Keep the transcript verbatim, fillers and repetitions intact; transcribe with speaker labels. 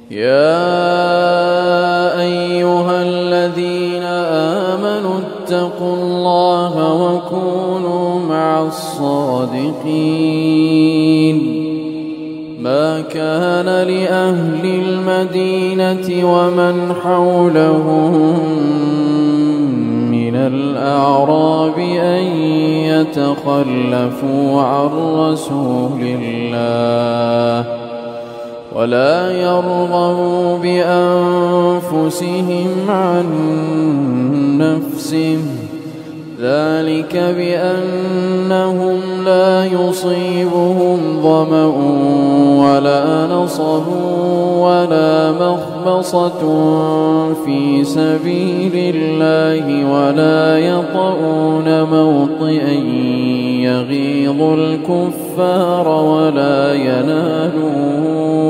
Speaker 1: يا أيها الذين آمنوا اتقوا الله وكونوا مع الصادقين ما كان لأهل المدينة ومن حولهم من الأعراب أن يتخلفوا عن رسول الله ولا يرغبوا بأنفسهم عن نفسه ذلك بأنهم لا يصيبهم ظمأ ولا نصب ولا مخمصة في سبيل الله ولا يطؤون موطئا يغيظ الكفار ولا ينالون